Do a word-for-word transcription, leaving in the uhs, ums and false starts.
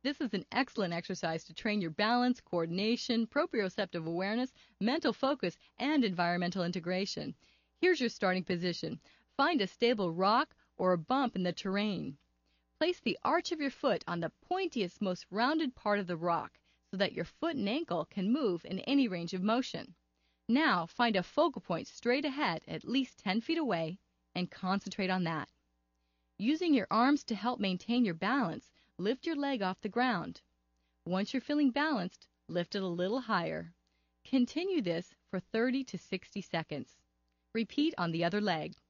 This is an excellent exercise to train your balance, coordination, proprioceptive awareness, mental focus, and environmental integration. Here's your starting position. Find a stable rock or a bump in the terrain. Place the arch of your foot on the pointiest, most rounded part of the rock so that your foot and ankle can move in any range of motion. Now find a focal point straight ahead at least ten feet away and concentrate on that. Using your arms to help maintain your balance, lift your leg off the ground. Once you're feeling balanced, lift it a little higher. Continue this for thirty to sixty seconds. Repeat on the other leg.